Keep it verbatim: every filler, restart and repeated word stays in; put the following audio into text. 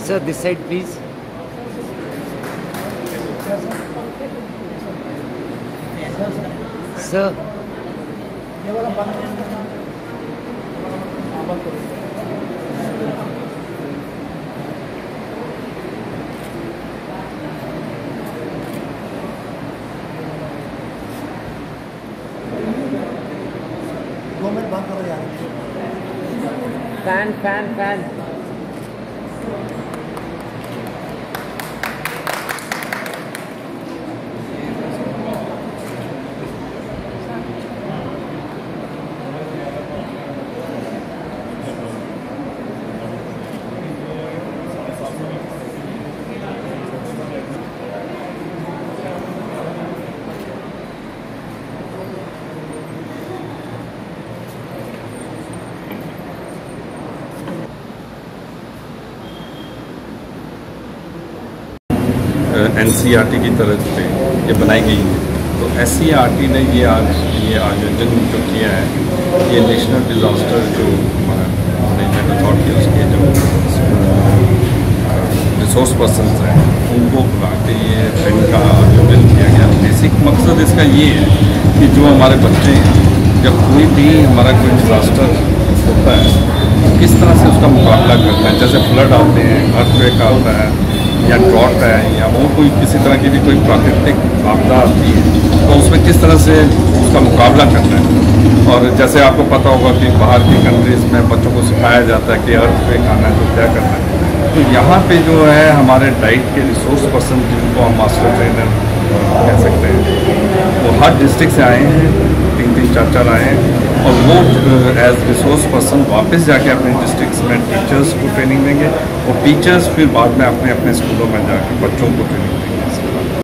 Sir, this side please. Sir. Fan, fan, fan. N C R T की तरफ से ये बनाई गई है। तो एस सी आर टी ने ये आज ये आयोजन जो किया है, ये नेशनल डिज़ास्टर जो मैनेजमेंट अथॉरिटी उसके जो रिसोर्स पर्सन हैं उनको बुला के ये ट्रेनिंग का आयोजन किया गया। बेसिक मकसद इसका ये है कि जो हमारे बच्चे हैं, जब कोई भी हमारा कोई डिज़ास्टर होता है तो किस तरह से उसका मुकाबला करना है। जैसे फ्लड आते हैं, अर्थक्वेक आता है या ड्रॉट है या और कोई किसी तरह की भी कोई प्राकृतिक आपदा आती है तो उसमें किस तरह से उसका मुकाबला करना है। और जैसे आपको पता होगा कि बाहर की कंट्रीज़ में बच्चों को सिखाया जाता है कि अर्थक्वेक आना है तो क्या करना है। तो यहाँ पे जो है हमारे डाइट के रिसोर्स पर्सन जिनको हम मास्टर ट्रेनर कह सकते हैं, वो हर डिस्ट्रिक्ट से आए हैं, तीन तीन चार चार आए हैं और वो एज रिसोर्स पर्सन वापस जाके अपने डिस्ट्रिक्ट्स में टीचर्स को ट्रेनिंग देंगे और टीचर्स फिर बाद में अपने अपने स्कूलों में जाके बच्चों को ट्रेनिंग